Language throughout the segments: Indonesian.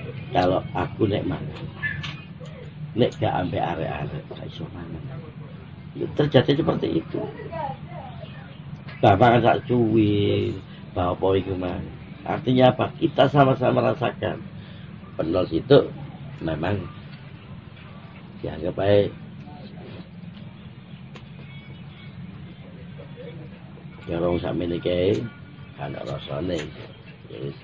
Kalau aku nek mangan, nek gak ambek arek-arek gak iso mangan. Ya, terjadi seperti itu. Bapak sak cuwi, bapak iku mang. Artinya apa? Kita sama-sama merasakan. Penos itu memang dianggap baik. Ya orang sakmene kae ana rasane. Yes.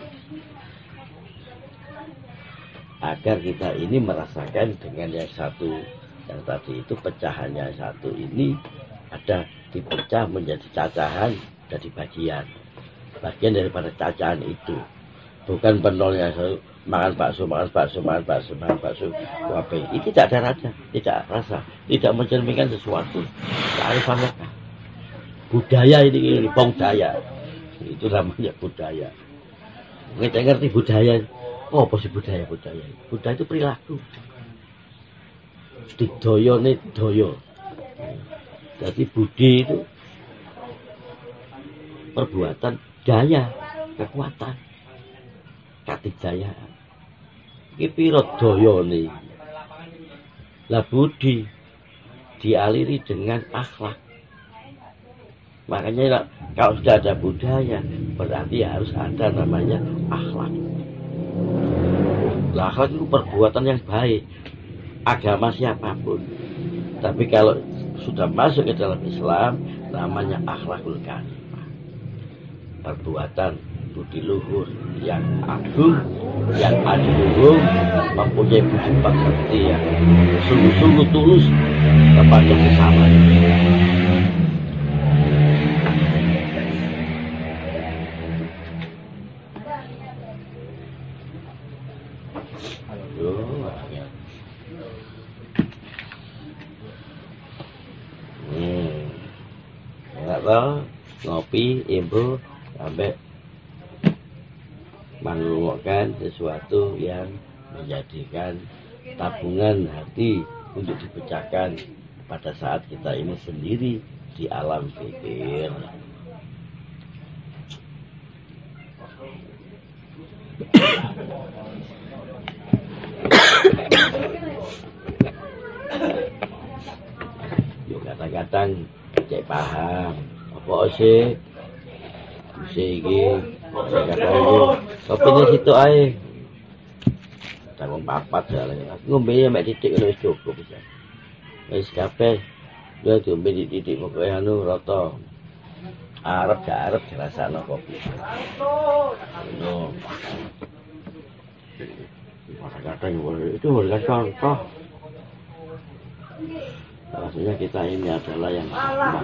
Agar kita ini merasakan dengan yang satu, yang tadi itu pecahannya satu ini ada dipecah menjadi cacahan, jadi bagian daripada cacahan itu, bukan penolnya makan bakso, wape. Ini tidak ada rasa, tidak rasa, tidak mencerminkan sesuatu kearifan lokal. Budaya ini budaya, itu namanya budaya. Kita ngerti budaya. Oh, apa sih budaya? Budaya itu perilaku. Didoyo nih doyo. Jadi budi itu perbuatan, daya, kekuatan, katijayaan. Iki piro doyo nih. Lah budi dialiri dengan akhlak. Makanya kalau sudah ada budaya, berarti harus ada namanya akhlak. Akhlak itu perbuatan yang baik, agama siapapun. Tapi kalau sudah masuk ke dalam Islam, namanya akhlakul karimah. Perbuatan budi luhur yang agung, yang adiluhur, mempunyai budi pekerti yang sungguh-sungguh tulus kepada sesama. Ngopi, imbu, sampai mengeluarkan sesuatu yang menjadikan tabungan hati untuk dipecahkan pada saat kita ini sendiri di alam fikir. Yuk kadang-kadang cek paham apa sih iki kopinya situ ae tanggung papat jalan ngombe ya mek titik wis cukup bisa wis kabeh yo diombe titik pokoke anu rata arep gak arep dirasakno kopi no kadang-kadang itu bukan contoh. Maksudnya kita ini adalah yang sama.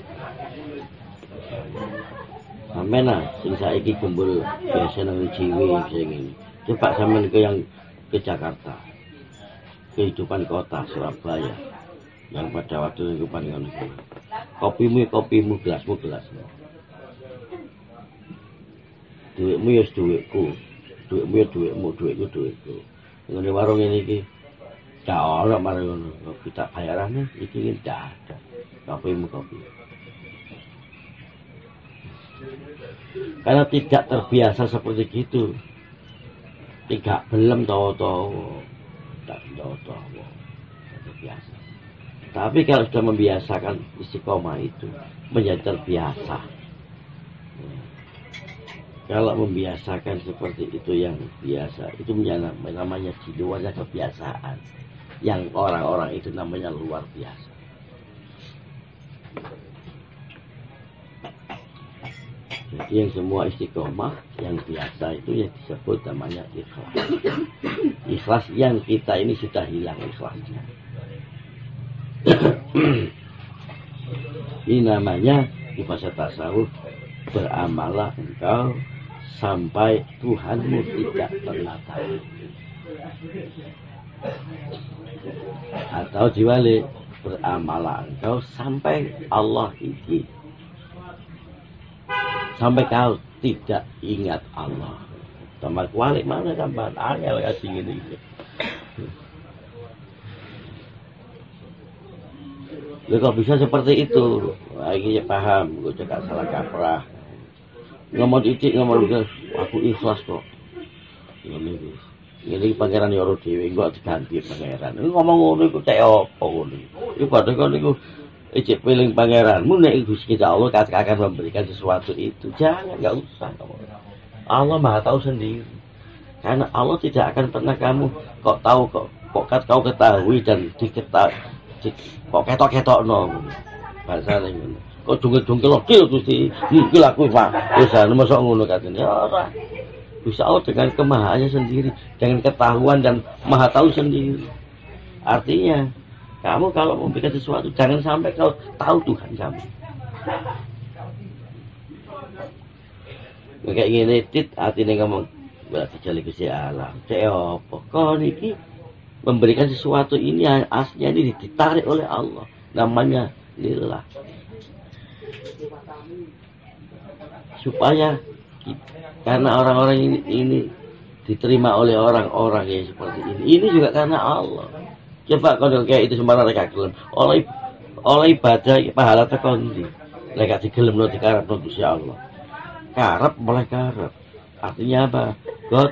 Sampeyan sing saiki kumpul biasa nang Ciwi sing ini. Coba sampeyan ke yang ke Jakarta. Kehidupan kota Surabaya. Yang pada waktu kehidupan ngono iku. Kopimu, gelasmu. Duitmu ya duitku. Duitmu ya duitmu, duitku. Ngene warung ini iki gak ono marang ngono. Kita bayarane iki ndak ada. Kopimu. Karena tidak terbiasa seperti itu. Tidak belum tahu-tahu. Tak tahu-tahu. Terbiasa. Tapi kalau sudah membiasakan istiqomah itu menjadi terbiasa. Kalau membiasakan seperti itu yang biasa, itu namanya di luarnya kebiasaan. Yang orang-orang itu namanya luar biasa. Jadi yang semua istiqomah, yang biasa itu yang disebut namanya ikhlas. Ikhlas yang kita ini sudah hilang ikhlasnya. Ini namanya di bahasa tasawuf beramalah engkau sampai Tuhanmu tidak pernah tahu. Atau diwali beramalah engkau sampai Allah ini. Sampai kau tidak ingat Allah. Tambah kualik mana tambah angel kasih gini. Lu kok bisa seperti itu? Lagi ya paham, gue cakap salah kaprah. Ngomong titik, ngomong juga, aku ikhlas kok. Ini Ini pangeran yo dhewe kok diganti pangeran. Ngomong ngono iku cek apa ngono. Iku padha kon niku ijek piling pangeranmu nek Gusti Allah akan memberikan sesuatu itu. Jangan, enggak usah kamu. Allah Maha tahu sendiri. Karena Allah tidak akan pernah kamu kok tahu kok kau ketahui dan kok ketok-ketokno. Bahasane ngono. Kok jungkil-jungkil kil Gusti. Kil aku Pak. Wis ana mosok ngono katene. Ora. Gusti Allah dengan kemahaannya sendiri, dengan ketahuan dan Maha tahu sendiri. Artinya, kamu kalau memberikan sesuatu jangan sampai kau tahu Tuhan kamu. Kayak gini tit artinya ngomong berarti jali Gusti Allah. Cek apa? Kau niki memberikan sesuatu ini aslinya ini ditarik oleh Allah. Namanya lillah. Supaya karena orang-orang ini diterima oleh orang-orang yang seperti ini. Ini juga karena Allah. Coba kalau kayak itu sembarang mereka gelem. Oleh ibadah pahala tekondi. Mereka digelem no dikarep no Gusti Allah. Karep mulai karep. Artinya apa? God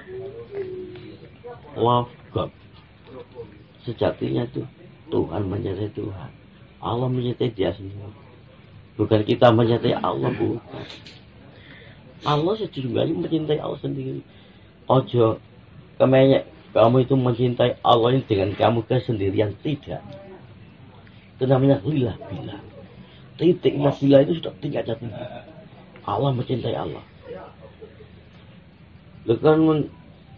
love God. Sejatinya itu Tuhan mencintai Tuhan. Allah mencintai dia sendiri. Bukan kita mencintai Allah, bukan. Allah sejujurnya mencintai Allah sendiri. Ojo kemenyek kamu itu mencintai Allah ini dengan kamu kesendirian, tidak. Itu namanya lillah billah. Titik lillah billah itu sudah tingkat tinggi. Allah mencintai Allah. Bukan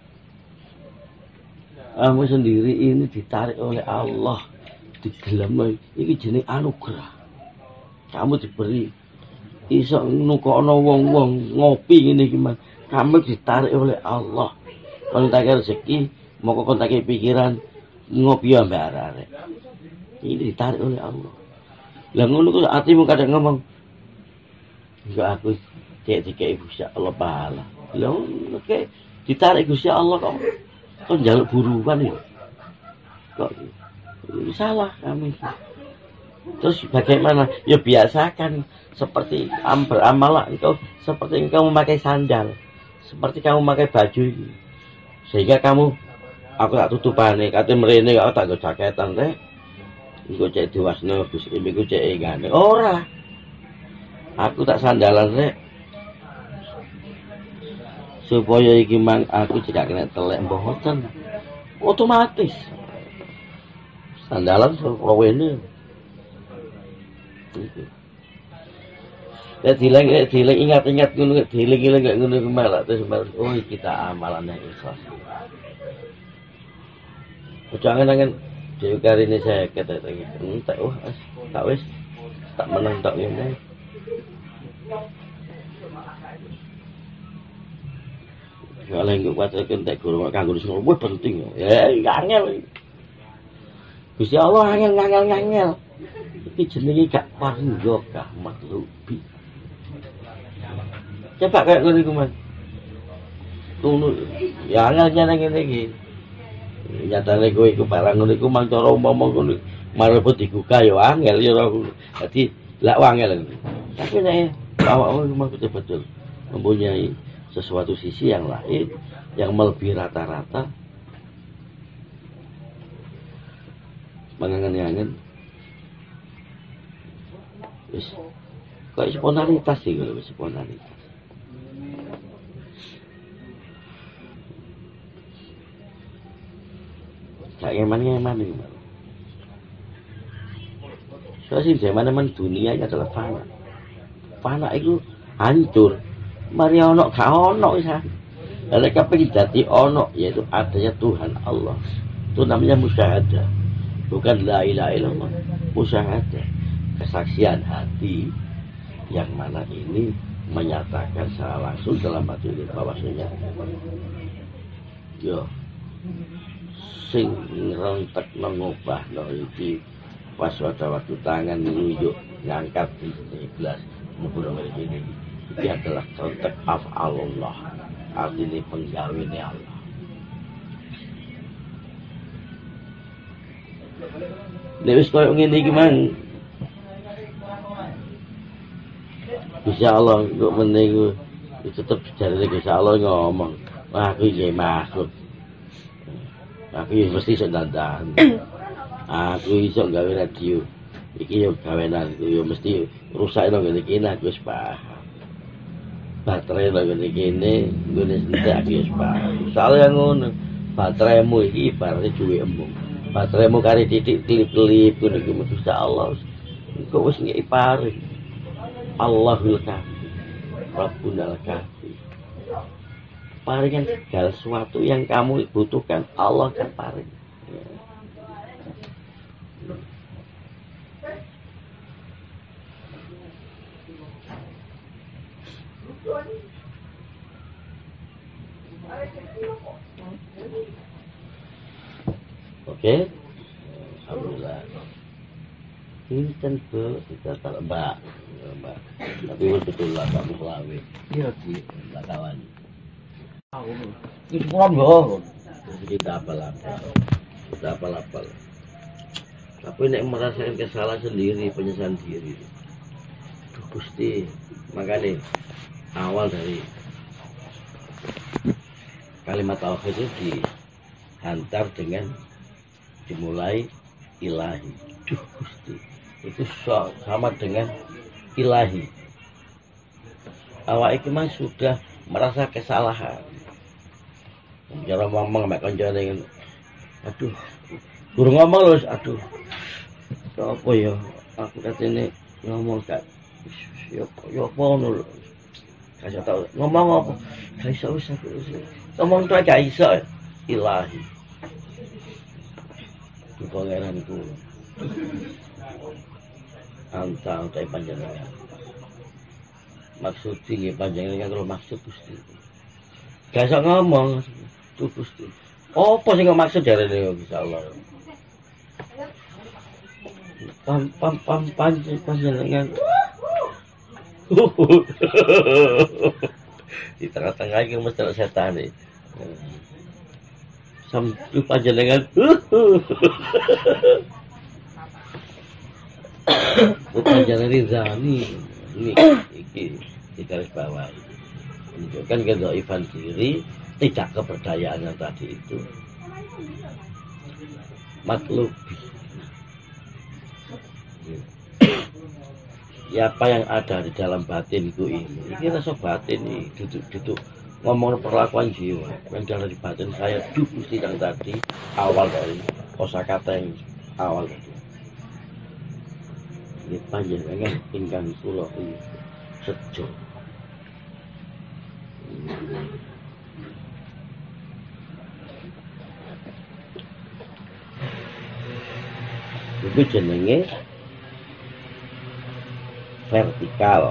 kamu sendiri ini ditarik oleh Allah, digelamai. Ini jenis anugerah. Kamu diberi iso nukono wong-wong ngopi ngene iki, kamu ditarik oleh Allah. Kon tak rezeki, moko kon tak pikiran ngopi ambek arek. Ini ditarik oleh Allah. Lah ngono ku atimu kadang ngomong, enggak aku cek dikek Gusti Allah pahala. Lah oke, ditarik Gusti Allah kok. Kok njaluk buruan ya. Kok salah kami. Terus bagaimana? Ya biasakan seperti beramal engkau seperti engkau memakai sandal, seperti kamu memakai baju ini. Sehingga kamu aku tak tutupane, kate mrene kok tak go jaketan teh. Engko cek diwasno Gus iki ku cek ngene. Ora. Aku tak sandalan rek. Supaya iki mang aku tidak kena telek mboten. Otomatis. Sandalan sewene. Ya dileng ingat-ingat ngono dileng-dileng gak ngono malah terus oh kita amalannya ikhlas. Jangan-jangan dhewe karine saya kata tak tak wis tak menang tak ngene. Kalau enggak kuat kentek guru kanggo semua penting ya angel. Gusti Allah angel. Iki jenenge gak paringgo gak maklubi. Coba kayak ngono iku, Mas. Tunggu. Ya angel ngene iki. Nyatane kowe iku barang ngono iku mang cara umpama ngono. Marebut digugah ya angel ya ora. Dadi lak angel. Tapi nek awakmu memang betul-betul mempunyai sesuatu sisi yang lain yang melebihi rata-rata. Mangangan-angan wis kok spontanitas sih kalau spontanitas. Kayak eman ini. Soalnya zaman dunia ini adalah fana. Fana itu hancur. Mari ono gak ono isa. Lalu kepengin dadi ono yaitu adanya Tuhan Allah. Itu namanya musyahadah. Bukan la ilaha illallah. Musyahadah. Kesaksian hati yang mana ini menyatakan secara langsung dalam hati ini bahwasanya yo sing rontek mengubah iki pas waktu tangan nunjuk ngangkat di gelas mubur ini itu adalah rontek af'alullah, artinya penggawene Allah. Lewis koyo ngene iki mang Insya Allah untuk menunggu tetap dari Insya Allah ngomong wah aku ini makhluk Aku ya mesti iso dandan. Aku iso gawe radio. Iki yo gawenan iku yo mesti rusak nang ngene iki aku wis paham. Baterai nang ngene kene ngene entek aku wis paham. Soale ngono. Bateraimu iki ibaratnya duwe embung. Bateraimu kari titik tilip-tilip ngono iki mesti Allah. Engko wis ngeki paring. Allahul Kafi. Rabbunal Kafi. Paringan segala sesuatu yang kamu butuhkan Allah akan paring. Oke, alhamdulillah. Ini tentu kita tak mbak, tapi betul lah kamu selawi. Iya sih, mbak kawan. Itu kurang boh. Kita apal-apal. Tapi nek merasakan kesalahan sendiri, penyesalan diri. Gusti, makanya awal dari kalimat tauhid itu dihantar dengan dimulai ilahi. Duh Gusti, itu sama dengan ilahi. Awak iki mah sudah merasa kesalahan. Cara ngomong mek kancane aduh, guru ngomong lho, aduh. Apa ya? Aku katene ngomong gak yo apa ngono lho. Kasih tau ngomong apa? Gak iso wis aku. Ngomong tuh gak iso. Ilahi. Di pangeranku. Anta panjenengan. Maksud tinggi panjenengan kalau maksud Gusti. Gak iso ngomong tuh Gusti. Apa sing maksud jarene insyaallah. Panjenengan. Di tengah-tengah iki mesti ada setan iki. Sampai panjenengan. Panjenengan Rizani ini iki di garis bawah. Menunjukkan kedhaifan diri, tidak keberdayaan yang tadi itu. Matlubi. Ya apa yang ada di dalam batinku ini rasa batin ini duduk ngomong perlakuan jiwa yang ada di batin saya Gusti yang tadi awal dari kosakata yang awal itu ini panjenengan ingkang kula sejo itu jenenge vertikal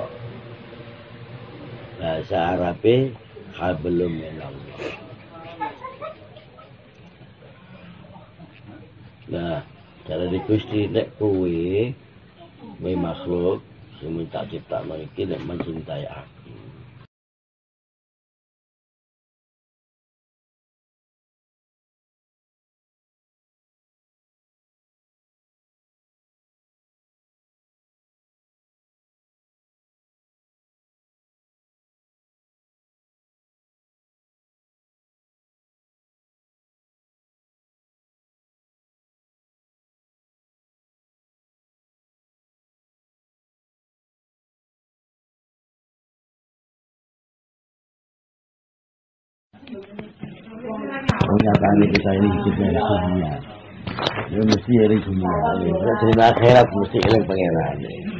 bahasa Arabnya hablum minallah. Nah, cara di Gusti nek kowe makhluk sing minta ciptakno iki nek mencintai aku. Pernyataan kita ini hidupnya di dunia. Ya mesti dari dunia. Dari akhirat mesti eling pangeran.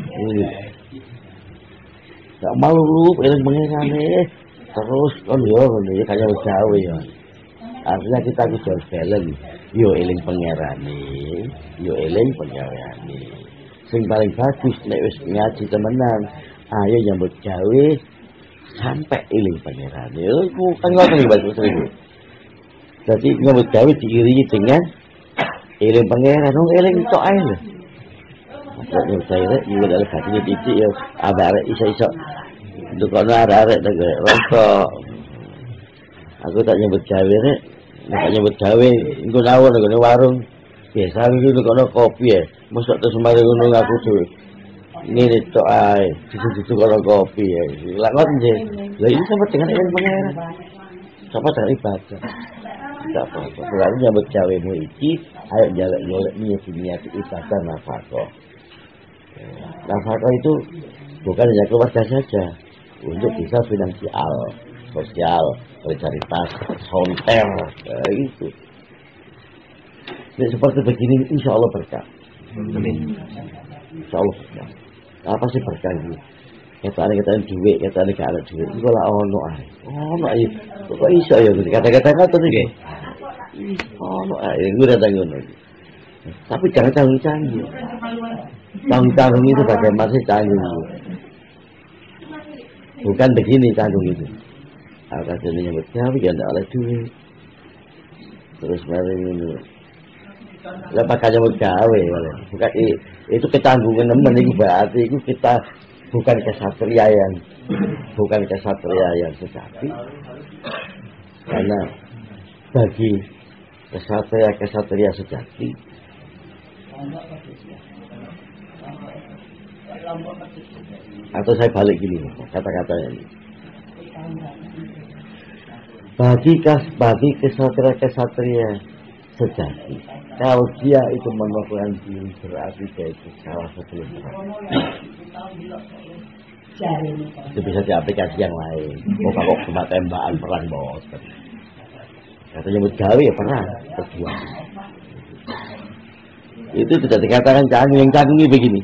Gak malu lu eling pangeran terus kan yo kayak gawe ya. Artinya kita harus balance. Yo eling pangeran yo eling pangeran. Sing paling bagus nek wis ngaji temenan, ayo nyambut gawe sampai eling pangeran. Yo kan ngoten iki bagus iki. Jadi nyambut gawe diiringi dengan eling pangeran, eling tok ae lho. Nek saya iki dalam hati titik ya arek iso-iso dukono arek rontok. Aku tak nyambut gawe rek, nek nyambut gawe engko nawon nang warung. Biasa iki dukono kopi ya. Mosok terus mari ngono aku dhewe. Ngene tok ae, dukono kopi ya. Lah ngoten nggih. Lah ini sama dengan eling pangeran. Sama dengan ibadah. tak apa-apa. Selalu nyambut gawe-mu iki, ayo nyolek niat ibadah nafkah. Nafkah itu bukan hanya keluarga saja, untuk bisa finansial, sosial, solidaritas, honter, itu. Jadi seperti begini, insya Allah berkah. Insya Allah berkah. Apa sih berkah ini? Kata duit, kata ada gak ada duit. Itu lah ono ae. Ono ae. Kok iso ya kata-kata ngoten iki. Ono ae gue datang ngono. Tapi jangan canggung-canggung. Canggung itu bagaimana sih canggung? Bukan begini canggung itu. Akademi nyebut tapi kan ada duit. Terus mari ngono. Lah pakai nyebut gawe bukan itu ketanggungan nemen iku berarti itu kita bukan kesatria yang sejati, karena bagi kesatria sejati atau saya balik gini kata-katanya ini, bagi kesatria sejati, kalau dia itu melakukan diri berarti dia itu salah satu itu bisa diaplikasi yang lain. Kok cuma tembakan perang bos. Kata nyebut gawe ya perang berjuang. Itu tidak dikatakan canggung. Yang canggung ini begini.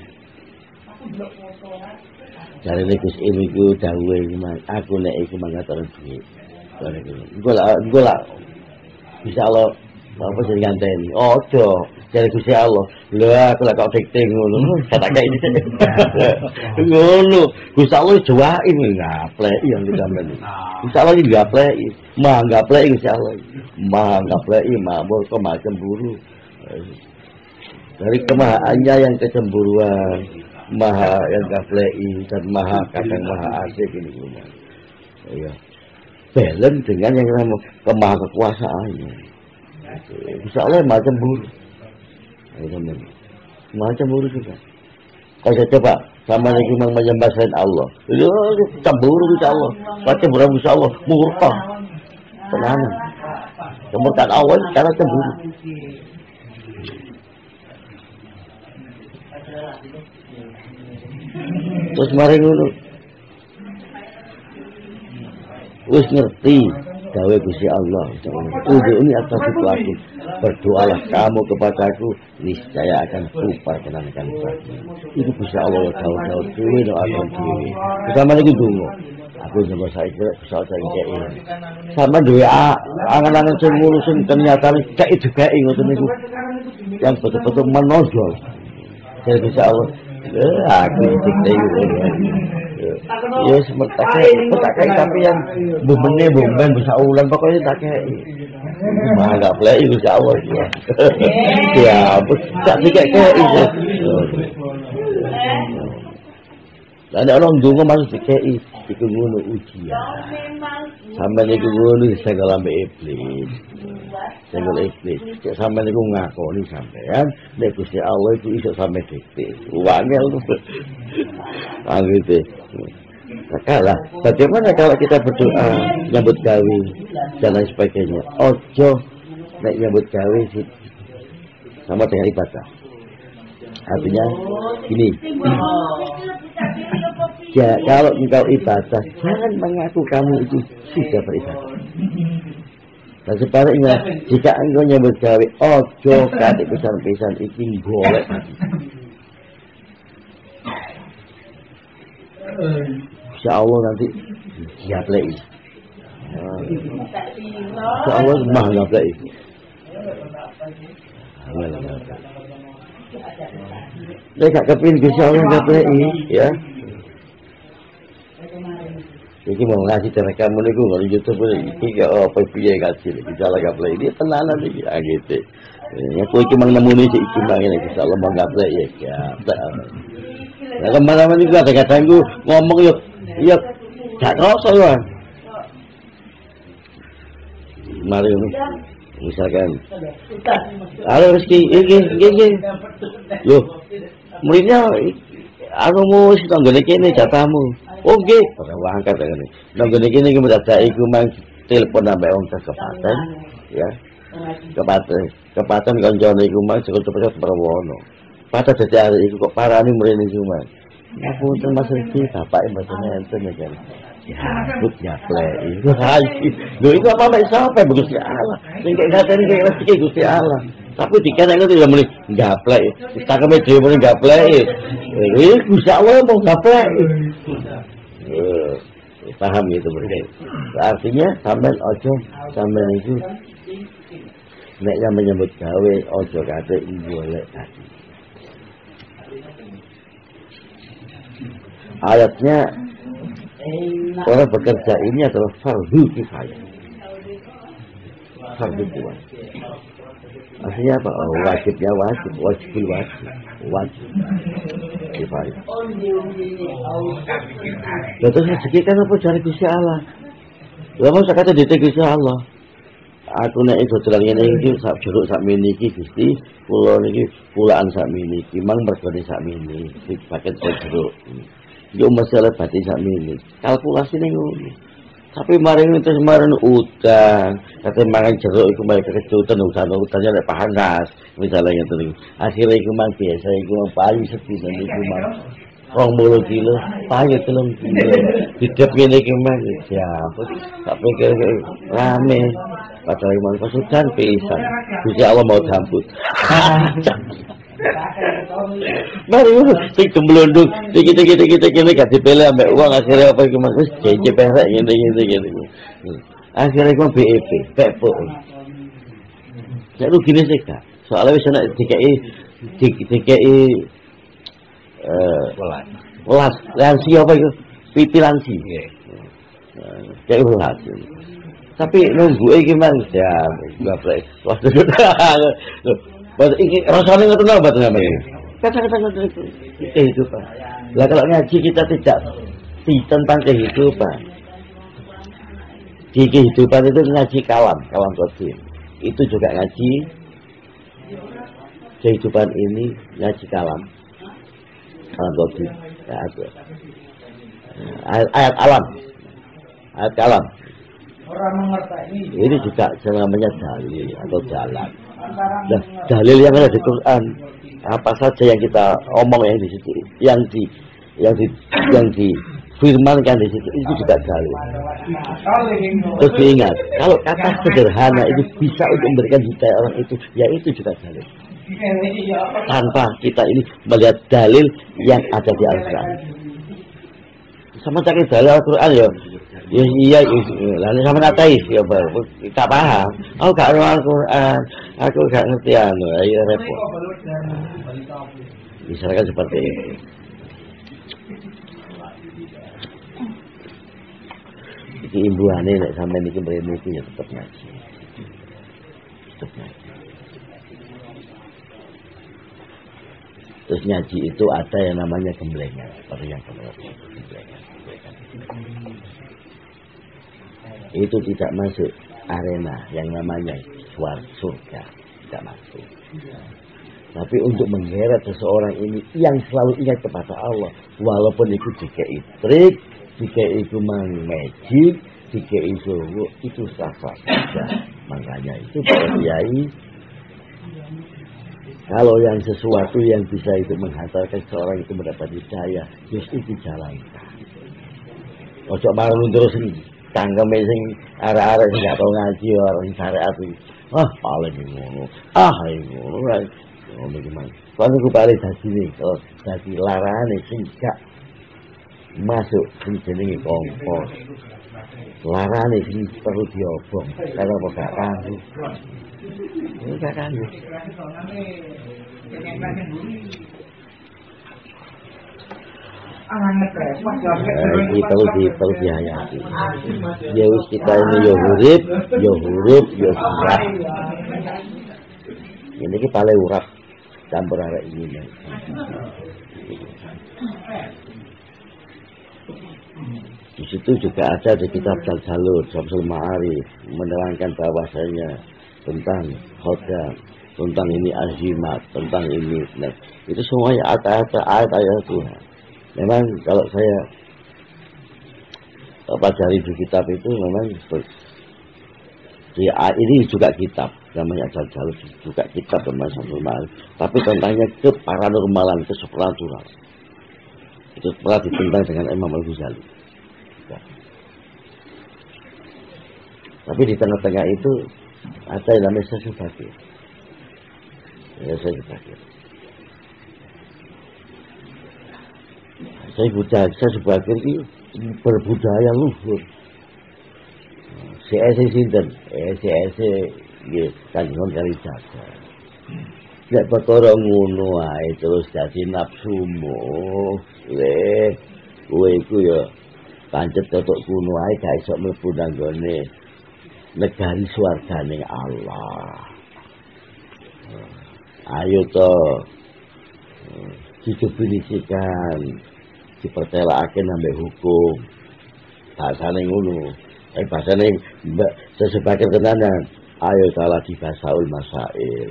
Dari negus ini ku dawe aku nek iku mangataran duit. Gue lah bisa Allah apa sih nganteni. Ojo dari Gusti Allah. Lah aku lek kok dikte ngono. Kata kayak ini. Ngono. Gusti Allah jowain ngapleki yang disampeyan. Gusti Allah iki ngapleki. Mah ngapleki Gusti Allah. Mah ngapleki mabur kok maha cemburu. Dari kemahaannya yang kecemburuan, maha yang ngapleki dan maha kadang maha asik ini semua. Ya. Balance dengan yang namanya kemaha kekuasaannya. Insya Allah macam buru, macam buru juga. Kalau saya coba sama lagi memang menyembah selain Allah, itu cemburu insya Allah, baca berapa insya Allah, murka, tenang, kemurkaan Allah karena cemburu. Terus mari dulu, wis ngerti. Gawe Gusti Allah. Udhuni atas situasi. Berdoalah kamu kepadaku, niscaya akan kuperkenankan padamu. Itu Gusti Allah jauh-jauh dewe doakan dewe. Pertama lagi donga. Aku nyoba saya kira bisa cari kei. Sama duwe angan-angan sing ngurusin kenyataan kei juga ngoten niku. Yang betul-betul menonjol. Jadi Gusti Allah, aku dikte ya seperti tapi yang bomben bisa ulang pokoknya tak kayak mah nggak play itu Allah ya tak kayak itu dan ada orang dungo masuk kayak itu ngono ujian sampai niku ngono segala iblis sampai niku ngakoni sampean nek Gusti Allah itu iso sampai detik wangel gitu. Kalah. Bagaimana kalau kita berdoa nyambut gawe dan lain sebagainya? Ojo nek nyambut gawe sih sama dengan ibadah. Artinya gini. Ya, kalau engkau ibadah, jangan mengaku kamu itu sudah beribadah. Dan sebaliknya, jika engkau nyambut gawe, ojo kate pisan-pisan iki golek. Insya Allah nanti siap lagi. Insya Allah mah nggak lagi. Saya gak kepin Insya Allah nggak lagi, ya. Jadi mau ngasih rekaman itu kalau YouTube ini kayak apa piye kasih bisa lah nggak lagi. Dia tenanan lagi, gitu. Ya, aku cuma nemu nih si cuma ini Insya Allah nggak lagi ya. Nah, kemana-mana juga kadang-kadang gue ngomong yuk, gak terasa ya. Mari misalkan, halo Rizky, ini, loh, muridnya, aku mau sih nonggone kene jatahmu, oke, orang angkat dengan ini, nonggone kene kita ada iku mang telepon sampai orang kesempatan, ya, Kepatan kancane iku mang cepet-cepet perwono. Patah dadi arek iku kok parani mrene iku mang. Ngapunten Mas Riki, bapake mboten enten ya kan. Ya, but ya plek. Lho iku apa mek sapa Gusti Allah. Sing kek ngateni kek rezeki Gusti Allah. Tapi dikene itu ya muni gaplek. Takeme dhewe muni gaplek. Gusti Allah mau gaplek. Paham gitu berarti. Artinya sampean ojo sampean itu nek yang menyebut gawe ojo kate golek tadi. Ayatnya orang bekerja ini adalah fardu kifayah. Fardu kifayah. Artinya apa? Oh, wajibnya wajib, wajibul wajib kifayah. Terus rezeki kan apa cari Gusti Allah? Lha mong sakate dite Gusti Allah. Aku nek iso dolan ngene iki sak jeruk sak mini iki Gusti, kula niki pulaan sak mini iki, mang mergone sak mini, dipaket jeruk. Yo masalah batin sak mini. Kalkulasine ngono. Tapi mari terus marang utang, kate mangan jeruk iku mari kekecutan utannya nek panas, misalnya ngoten. Akhire iku mang biasa iku paling sedina niku mang 20 kilo, payu 3 kilo. Hidup ngene iki mang ya, tak pikir rame. Padahal iman kesudan pisan. Gusti Allah mau jambut. Mari sing gemblondong, dikit-dikit kene gak dipele ambek uang akhirnya apa iku Mas wis jeje perek ngene. Akhirnya iku BEP, pekpo. Nek rugine sik gak. Soale wis nek dikei welas lansi apa iku? Pipi lansi. Kayak welas. Tapi nunggu iki mang ya gaplek. Wah, iki rasane ngoten lho mboten namanya. Kata-kata kehidupan. Lah kalau ngaji kita tidak tentang kehidupan. Di kehidupan itu ngaji kalam qadim. Itu juga ngaji kehidupan ini ngaji kalam qadim. Ya, ayat alam. Ayat kalam. Orang mengerti ini juga namanya dalil atau jalan. Nah, dalil yang ada di Quran apa saja yang kita omong yang di situ, yang difirmankan di situ itu juga dalil. Terus diingat, kalau kata sederhana itu bisa untuk memberikan hidayah orang itu, ya itu juga dalil. Tanpa kita ini melihat dalil yang ada di Al-Quran. Sama cari dalil Al-Quran ya. Ya iya, lalu sama ateis ya baru tak paham. Aku gak ngerti Al-Quran, aku gak ngerti anu, ayo repot. Misalkan seperti itu. Iki imbuhane nek sampeyan iki mrene iki ya tetep ngaji. Tetep ngaji. Terus ngaji itu ada yang namanya gemblengan, seperti yang gemblengan. Itu tidak masuk arena yang namanya surga, tidak masuk. Tapi untuk menggeret seseorang ini yang selalu ingat kepada Allah, walaupun itu dikei trik, dikei magic, dikei suruh, itu sah-sah saja. Makanya itu para kiai, kalau yang sesuatu yang bisa itu menghantarkan seseorang itu mendapat hidayah, justru dijalankan. Ojo bareng terus ini. Cangkeme sing arek-arek sing gak tau ngaji orang syariat iki. Paling ngono. Ngono wae. Ngono iki mang. Soale ku bali dadine, dadi larane sing gak masuk sing jenenge kompos. Larane sing perlu diobong. Kalau kok gak kanggo. Ini gak kanggo. Ini perlu dihayati. Ya wis kita ini ya huruf, ya surah. Ini ki paling urap campur arek ini. Di situ juga ada di kitab Jaljalud, Syamsul Ma'arif menerangkan bahwasanya tentang khodam, tentang ini azimat, tentang ini. Nah, itu semuanya ayat-ayat Tuhan. Memang kalau saya pelajari di kitab itu memang ini juga kitab namanya jalur juga kitab teman Syamsul Ma'arif, tapi tentangnya ke paranormalan, ke supernatural. Itu pernah ditentang dengan Imam Al-Ghazali. Ya. Tapi di tengah-tengah itu ada yang namanya Syekh Bakir. Ya, Syekh Bakir. Syekh Bakir ini berbudaya luhur. CS sinten? CS nggih Kanjeng Kalijaga. Nek perkara ngono ae terus dadi nafsumu. Kowe iku ya pancet totok kuno ae gak iso mlebu nang gone negari swargane Allah. Ayo to didefinisikan, dipertelakake nambah hukum. Bahasane ngono. Bahasane sesebagian tenanan. Ayo salah di basaul masail.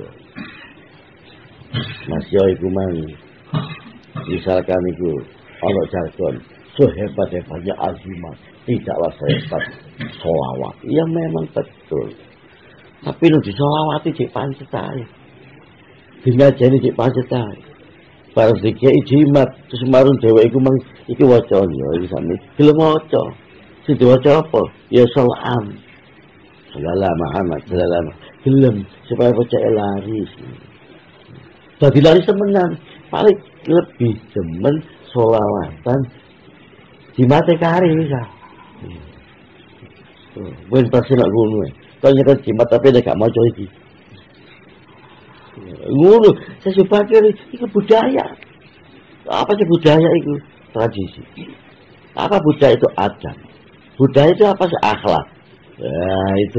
Mas yo iku mang. Misalkan iku ana jargon, sehebat-hebatnya azimat, tidaklah sehebat sholawat. Ya memang betul. Tapi lu disolawati cek pancet ae. Dingajeni cek pancet ae. Bareng dikei jimat terus marun dheweke iku mang iki waca yo iki sami. Gelem waca. Sing diwaca apa? Ya salam. Sallallahu Muhammad sallallahu gelem supaya baca laris. Dadi laris temenan. Paling lebih demen sholawatan di mate kari bisa. Bukan pasti nak ngono. Kalau nyekat jimat tapi dia gak mau coy iki. Ngono, saya sebagai itu budaya. Apa sih budaya itu? Tradisi. Apa budaya itu? Adat. Budaya itu apa sih? Akhlak. Nah, itu.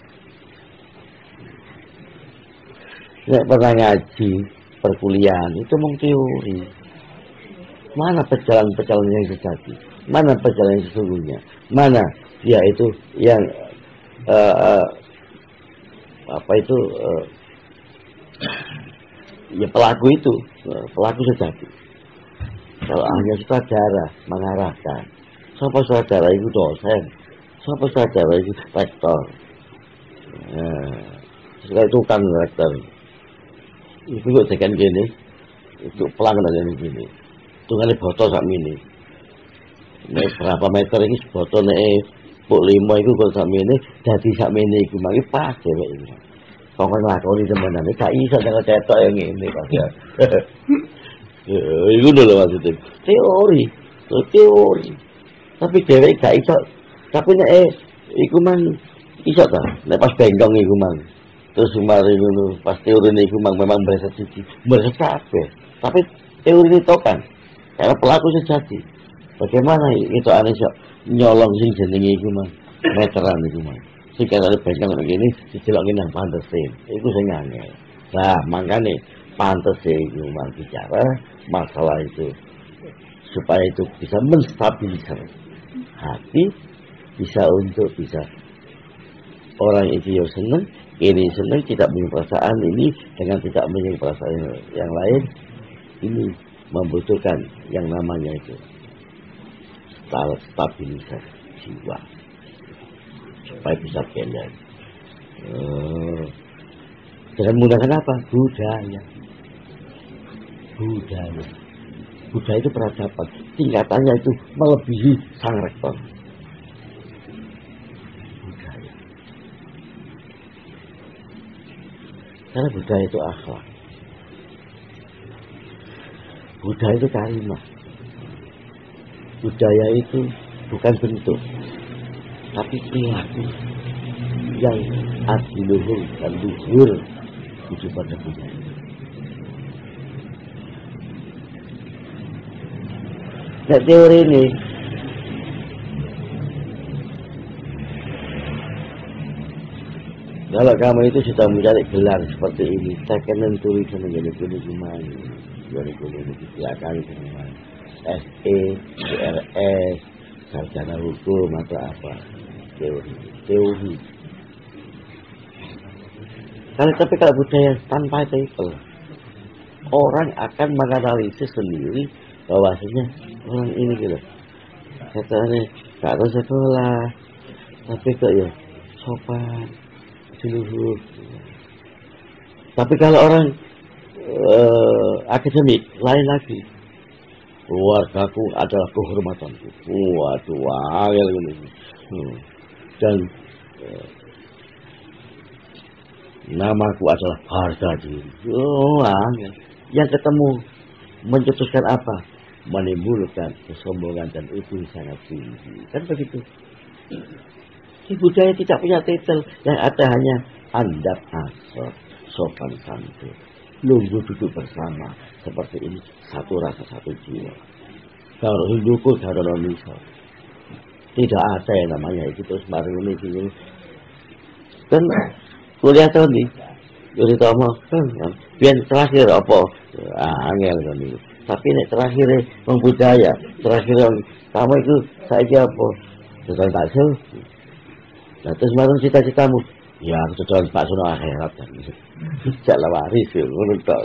Nek pernah ngaji perkuliahan itu mau teori. Mana pecahan-pecahan yang sejati? Mana pecahan yang sesungguhnya? Mana dia itu yang ya pelaku itu, pelaku sejati. Kalau hanya sutradara mengarahkan, siapa sutradara itu dosen, siapa sutradara itu rektor, sekarang tukang rektor. Itu kok tekan gini, itu pelanggan gini. Tungane botol sak mini. Nek berapa meter iki botol nek puk 5 iku kok sak mini, dadi sak mini iku mangke pas dhewek iki. Kok nglakoni temenan gak iso nek cetok yang ngene Pak. Iku lho maksudnya. Teori. Tapi dhewek gak iso. Tapi nek iku mang iso ta? Nek pas bengkong iku mang. Terus mari ngono pas teori iku mang memang berasa siji. Berasa kabeh. Tapi teori itu kan karena pelaku sejati. Bagaimana itu aneh nyolong sing jenenge iku mang meteran iku mang. Sing kare bengkong ngene dijelokne nang pantesin. Iku sing angel. Nah, makane pantes iku mang bicara masalah itu supaya itu bisa menstabilisir hati, bisa orang itu senang, ini senang tidak punya perasaan ini dengan tidak punya perasaan yang lain. Ini membutuhkan yang namanya itu stabilisasi jiwa supaya bisa balance. Dengan menggunakan apa? Budaya itu peradaban, tingkatannya itu melebihi sang rektor. Budaya. Karena budaya itu akhlak. Budaya itu karimah. Budaya itu bukan bentuk, tapi perilaku yang adiluhur dan luhur itu pada budaya. Nah, teori ini kalau kamu itu sudah mencari gelar seperti ini, tekenan tulisan menjadi kuliah Guru-guru silakan semua. SE, DRS, sarjana hukum atau apa? Teori. Tapi kalau budaya tanpa itu, orang akan menganalisis sendiri bahwasanya orang ini gitu. Katanya gak harus sekolah, tapi kok ya sopan, luhur. Tapi kalau orang akademik lain lagi. Keluargaku adalah kehormatanku. Waduh, angel ini. Dan namaku adalah harga diri. Oh, angel. Yang ketemu mencetuskan apa? Menimbulkan kesombongan dan ego sangat tinggi. Kan begitu. Di budaya tidak punya titel, yang ada hanya andap asor, sopan santun, lungguh duduk bersama, seperti ini, satu rasa satu jiwa. Kalau Hinduku kalau Indonesia tidak ada yang namanya itu terus mari ini. Kan kuliah tahun ini, jadi tahu kan, biar terakhir apa? Angel kan ini. Tapi ini terakhir budaya, terakhir kamu itu saya apa? Sesuai bakso. Nah, terus malam cita-citamu, ya aku jualan bakso no akhirat kan. Jalan waris menurut kau.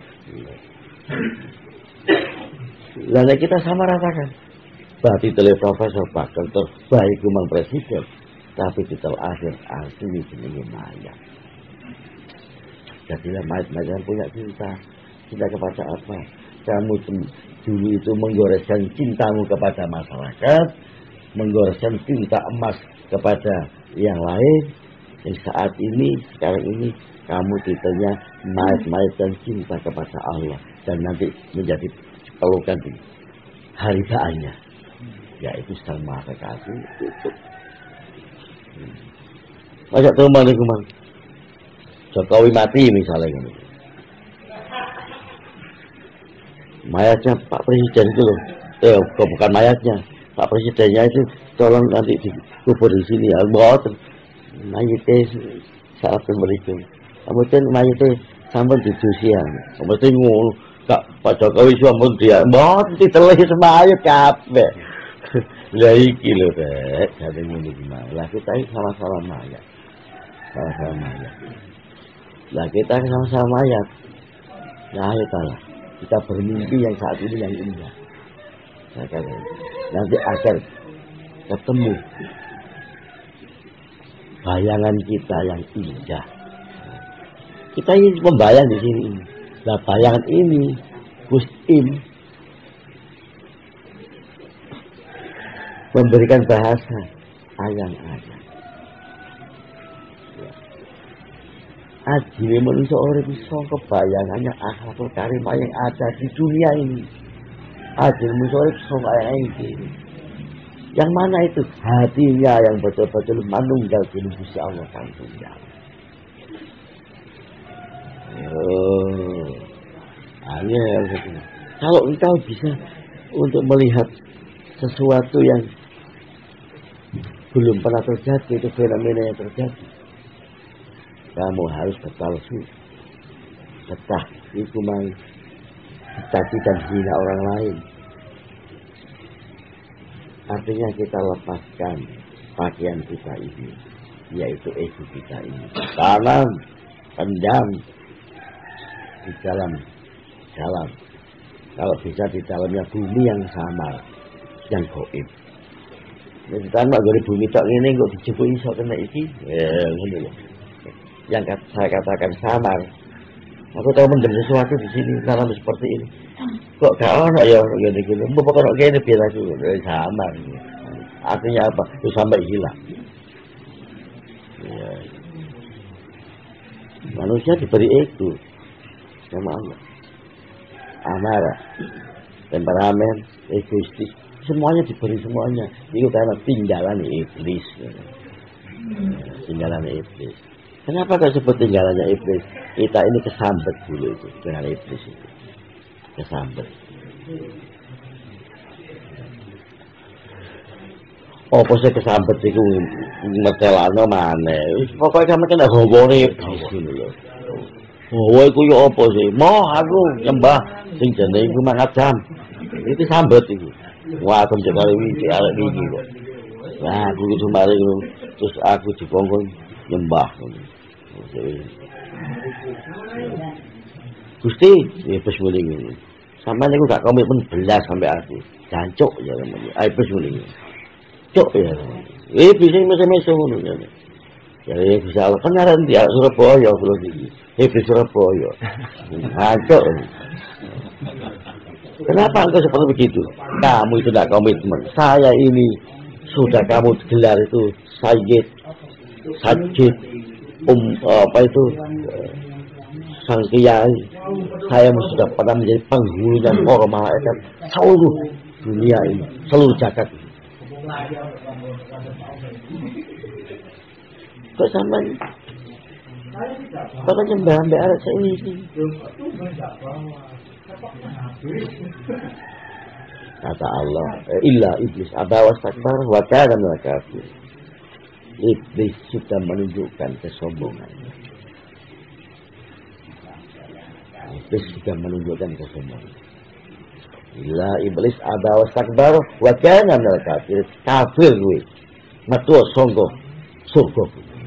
Lalu kita sama rasakan. Berarti titel profesor, pak dokter, baik memang presiden, tapi titel akhir asli jenenge mayat. Jadilah mayat-mayat punya cinta kepada apa? Kamu dulu itu menggoreskan cintamu kepada masyarakat, menggoreskan cinta emas kepada yang lain. Yang saat ini, sekarang ini, kamu titelnya mayat-mayat dan cinta kepada Allah. Dan nanti menjadi pelukan di hari baannya. Yaitu Sang Maha Kekasih. Ajak teman itu, Mang. Jokowi mati misalnya. Mayatnya Pak Presiden itu loh. Bukan mayatnya. Pak Presidennya itu tolong nanti dikubur di sini ya. Buat mayatnya Assalamualaikum. Kemudian mayatnya sampai di dusian. Kemudian ngono Kak Pak Jokowi sampun dia. Buat ditelih semayat kabeh. Lah iki lho, Rek. Jane ngono gimana? Lah kita ini sama-sama mayat. Sama-sama mayat. Lah kita sama-sama mayat. Nah, ayo kalah. Kita bermimpi yang saat ini yang indah. Nanti akan ketemu bayangan kita yang indah. Kita ini membayang di sini. Nah, bayangan ini Gustim memberikan bahasa ayang-ayang. Ajine manusia urip iso kebayangannya akhlakul karimah yang ada di dunia ini. Ajine manusia urip iso ayang-ayang ini. Yang mana itu? Hatinya yang betul-betul manunggal di Gusti Allah Kang Tunggal. Kalau engkau bisa untuk melihat sesuatu yang belum pernah terjadi, itu fenomena yang terjadi, kamu harus berpalsu, pecah, itu main, caci dan hina orang lain. Artinya kita lepaskan pakaian kita ini, yaitu ego kita ini. Tanam, pendam di dalam. Kalau bisa di dalamnya bumi yang sama, yang gaib. Jadi tanpa dari bumi tak ini kok dijebuk iso kena iki, yang saya katakan samar. Aku tahu mendem sesuatu di sini dalam seperti ini. Kok gak ono ya gini-gini. Mbok kok kene biar aku samar. Artinya apa? Itu sampai hilang. Ya. Manusia diberi ego sama Allah. Amarah, temperamen, egoistis, semuanya diberi semuanya. Itu karena tinggalan iblis. Tinggalan iblis. Kenapa kau sebut tinggalannya iblis? Kita ini kesambet dulu itu dengan iblis itu. Kesambet. Apa sih kesambet itu metelano mana? Pokoknya kamu kena hubungi iblis dulu loh. Oh, iku yo apa sih? Mau aku nyembah sing jenenge iku mangajam. Itu sambet iki. Wah, tem sekali iki arek iki kok. Nah, aku kudu mari terus aku dikongkon nyembah ngono. Gusti, ya wis muni ngene. Sampeyan niku gak komitmen belas sampai aku. Jancuk ya ngene. Ayo wis muni. Cuk ya. Bisa mesem-mesem ngono ya. Ya bisa Allah kan arep dia Surabaya kula iki. Iblis Surabaya. Ngaco. Kenapa engkau seperti begitu? Kamu itu tidak komitmen. Saya ini sudah kamu gelar itu Sayyid, Sajid, apa itu sang kiai. Saya sudah pernah menjadi penghulunya para malaikat seluruh dunia ini, seluruh jagat. Kok sampai kok nyembah mbak arek ini? Kata Allah, illa iblis aba wastakbar wa kana minal kafirin. Iblis sudah menunjukkan kesombongannya. Iblis sudah menunjukkan kesombongan. Illa iblis aba wastakbar wa kana minal kafirin. Kafir kuwi. Metu sangka surga.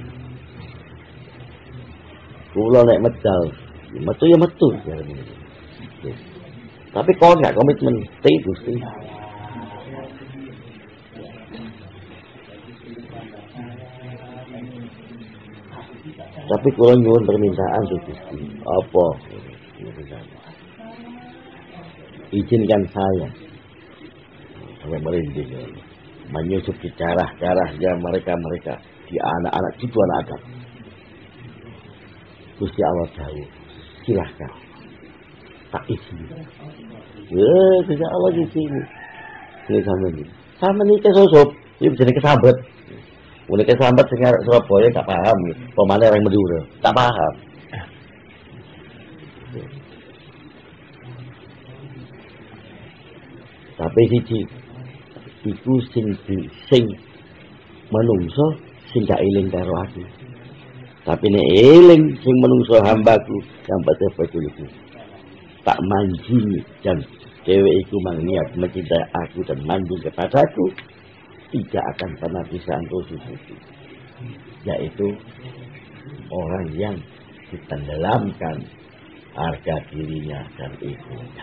Kula nek medal, metu ya metu. Tapi kau nggak komitmen, itu sih. Tapi kalau nyuwun permintaan tuh Gusti, apa? Izinkan saya sampai merinding, menyusup di darah-darahnya mereka di anak-anak cucu anak Adam. Gusti Allah tahu, silahkan tak isi. Gusti Allah di sini. Ini sama nih kesusup, ini bisa kesambet. Mulai kesambet sekarang Surabaya tak paham, pemana orang Madura tak paham. Tapi siji, iku sing menungso sing gak eling karo aku. Tapi nek eling sing menungso hambaku yang betul-betul itu tak manjing dan cewek itu niat mencintai aku dan manjing kepadaku, tidak akan pernah bisa engkau susupi. Yaitu orang yang ditenggelamkan harga dirinya dan egonya.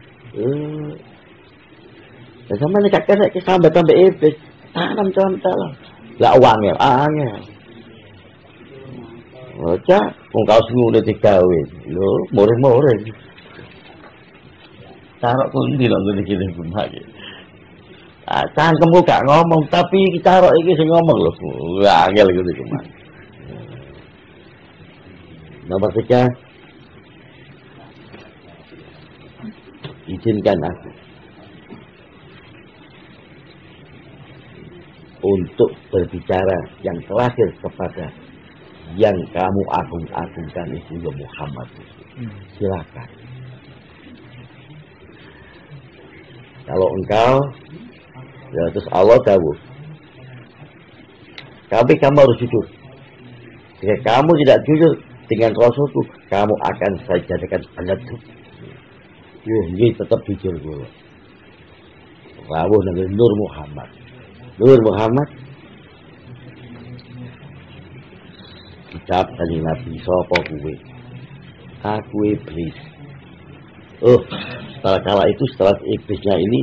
Sama nih kakek saya kesambat sampai iblis tanam contoh lah uangnya angel. Oca, kau semua udah digawe, lo more. Taruh kundi lo gue dikirim rumah gitu. Cangkem gue gak ngomong, tapi taruh ini sih ngomong lo, angel gitu rumah. Nomor 3, izinkan aku untuk berbicara yang terakhir kepada yang kamu agung-agungkan itu ya Muhammad. Silakan. Kalau engkau, ya terus Allah tahu. Tapi kamu harus jujur. Jika kamu tidak jujur dengan Rasulku, kamu akan saya jadikan penyeduk. Ini tetap jujur dulu. Rawuh dengan Nur Muhammad. Nur Muhammad kitab dari Nabi sapa kuwe? Aku iblis. Setelah iblisnya ini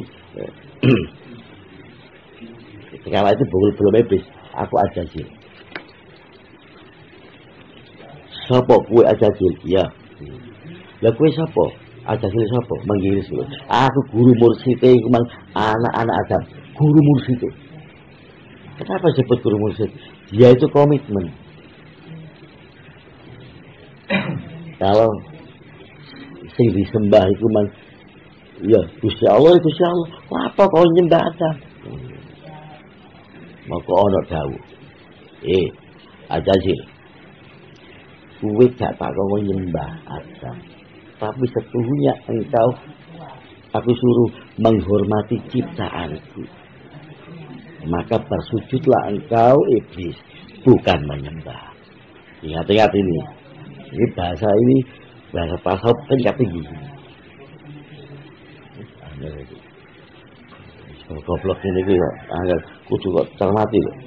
kala itu belum iblis, aku Ajazil. Sapa kuwe Ajazil? Ya. Lah kuwe sapa? Ajazil sapa? Manggiris lho. Aku guru mursite iku mang anak-anak Adam. Guru mursite. Kenapa disebut guru mursyid? Dia itu komitmen. Kalau sing disembah itu man, ya Gusti Allah. Apa kau nyembah Adam? Maka ana dawuh. Ajazil. Kuwi gak tak kau nyembah Adam. Tapi sesungguhnya engkau aku suruh menghormati ciptaanku. Maka bersujudlah engkau iblis, bukan menyembah. Ingat-ingat ini. Ini bahasa tasawuf kan gak tinggi. Goblok ini kok angel kudu kok cermati lho.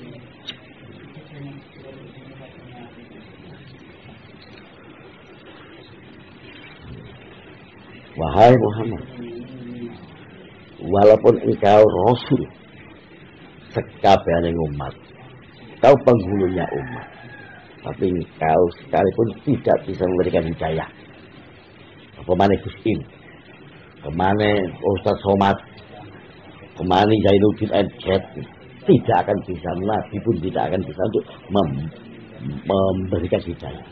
Wahai Muhammad, walaupun engkau rasul sekabehane umat, kau penghulunya umat, Tapi kau sekalipun tidak bisa memberikan hidayah. Kemana Gus Im, kemana Ustaz Somad, kemana Zainuddin Edget, tidak akan bisa, Nabi pun tidak akan bisa untuk memberikan hidayah.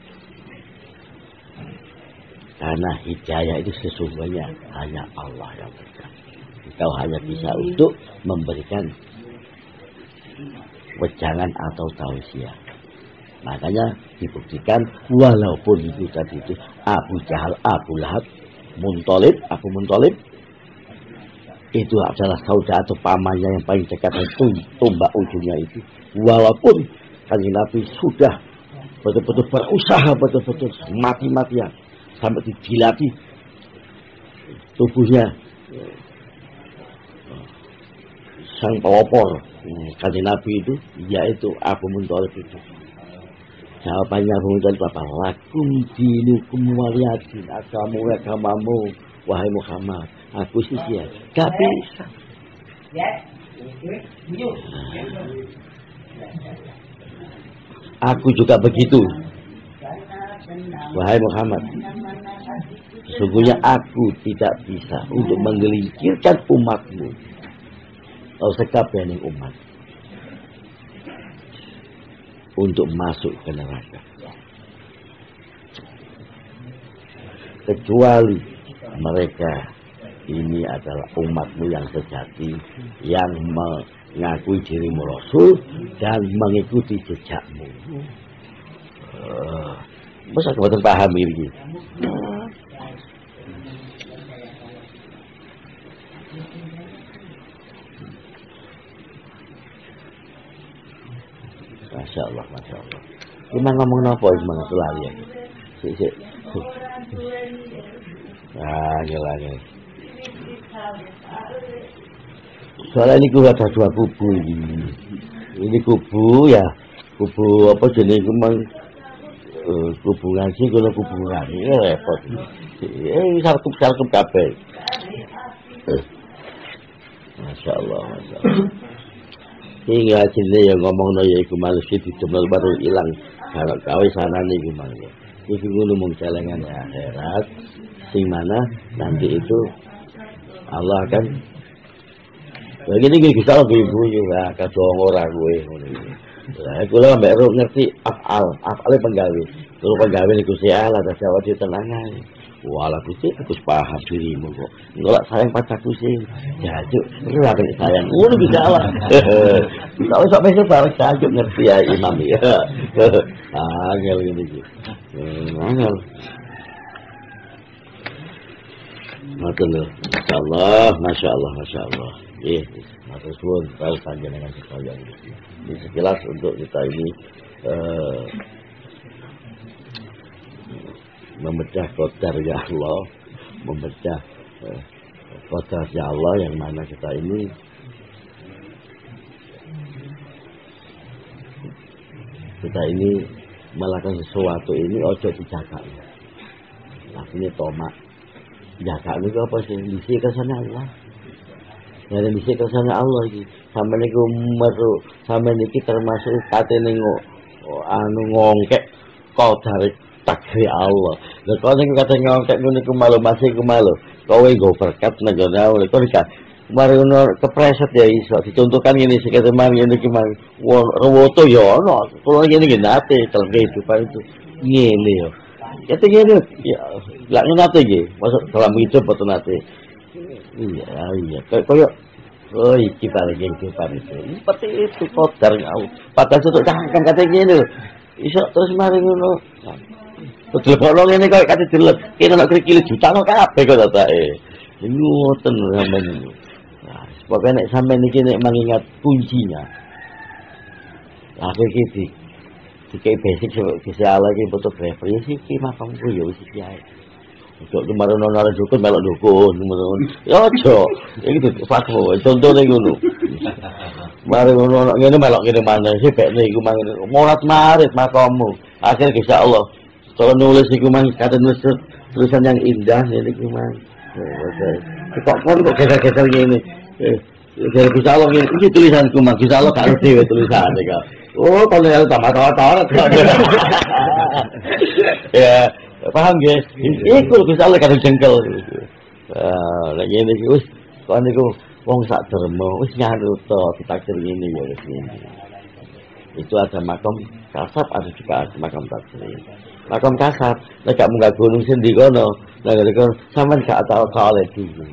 Karena hidayah itu sesungguhnya hanya Allah yang berikan. Kau hanya bisa untuk memberikan wejangan atau tausiah. Makanya dibuktikan walaupun itu tadi itu Abu Jahal, Abu Lahab, Abu Muntalib itu adalah saudara atau pamannya yang paling dekat itu tombak ujungnya itu. Walaupun Kanjeng Nabi sudah betul-betul berusaha betul-betul mati-matian sampai dijilati tubuhnya sang pelopor Kanjeng Nabi itu, yaitu Abu Muntalib itu. Jawabannya Abu Muntalib apa? Lakum dinukum waliyadin, agamamu, wahai Muhammad. Aku sih ya, gak bisa. Aku juga begitu, wahai Muhammad. Sesungguhnya aku tidak bisa untuk menggelincirkan umatmu atau sekalian umat untuk masuk ke neraka, kecuali mereka ini adalah umatmu yang sejati, yang mengakui dirimu Rasul dan mengikuti jejakmu. Masa kebetulan paham ini? Masya Allah, Masya Allah. Kita ngomong apa gimana tuh lari ya? Gila. Soalnya ini gue ada 2 kubu ini. Ini kubu ya, kubu apa jenis memang kubu ngaji, kalau kubu ngaji ini repot. Salkup kabel. Masya Allah, Masya Allah. Hingga sini yang ngomong no ya iku manusia di jumlah baru hilang kalau kawin sana nih gimana ya itu ngomong celengan ya akhirat sing mana nanti itu Allah akan begini bisa lebih bunyi lah kadang orang gue aku lah mbak Ro ngerti afalnya penggawe kalau penggawe itu si Allah ada jawab di tenangan walau kucing aku paham dirimu kok nolak sayang pacarku sih jajuk lu apa sayang lu bisa Allah kalau sampai sekarang jajuk ngerti ya imam ya angel gitu angel Masya Allah matur suwun tahu panjenengan sekalian ini sekilas untuk kita ini memecah qadarnya Allah, memecah qadarnya Allah yang mana kita ini melakukan sesuatu ini ojo dijaga. Artinya tomak. Jaga ini apa sih? Bisi ke sana Allah. Ya bisi ke sana Allah iki. Sampe niku meru, sampe niki termasuk katene ngongkek qadar takdir Allah. Lah kok nek kate ngongkek ngene ku malu masih ku malu. Kowe nggo berkat negara oleh kok iki. Mari ono kepreset ya iso dicontohkan ngene sik kemari ngene iki mari. Rewoto ya ono. Kulo ngene iki nate dalam kehidupan itu. Ngene yo. Ya ngene ya lak nate iki. Masuk dalam hidup betul nate. Iya. Koyo iki paling kehidupan itu. Seperti itu kodarnya Allah. Padahal untuk cangkem kate ngene lho. Iso terus mari ngono. Betul kok ngene kok kate dilek. Kene nek krikil juta kok kabeh kok tatake. Ngoten sampeyan. Nah, pokoke nek sampeyan iki nek mengingat kuncinya. Aku iki dikai basic bisa ala iki fotografer ya sih makamku ya wis iki ae. Untuk kemarin nona dukun melok dukun, ya aja. Iki fatwa, contone ngono. Mari ngono ngene melok ngene mana sih bekne iku mangene. Morat marit makamu. Akhir insyaallah kalau nulis iku mang kata nulis tulisan yang indah ini iku mang. Kok geser-geser ngene. Geser insyaallah iki tulisanku mang insyaallah karo dhewe tulisane kok. Oh, kalau yang tambah tawa-tawa. Ya, paham nggih? Iku Gusti Allah kadang jengkel. Lek ngene iki wis kok niku wong sak derma wis nyanut to ditakdir ngene ya wis ngene. Itu ada makam kasab, ada juga makam takdir. Makam kasab, nek gak munggah gunung sendi kono, nek sampean gak tau oleh duwe.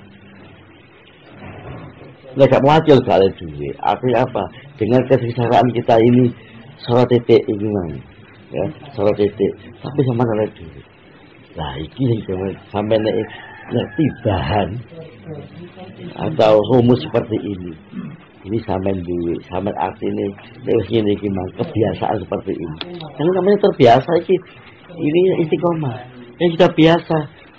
Nek gak muncul gak oleh duwe. Artinya apa? Dengan kesengsaraan kita ini sorot titik iki mang. Ya, sorot titik, tapi sampean oleh duwe. Lah iki sing sampean nek ngerti bahan atau rumus seperti ini. Ini sampean duwe, sampean artine nek wis ngene iki mang kebiasaan seperti ini. Karena namanya terbiasa iki. Ini istiqomah. Yang sudah biasa.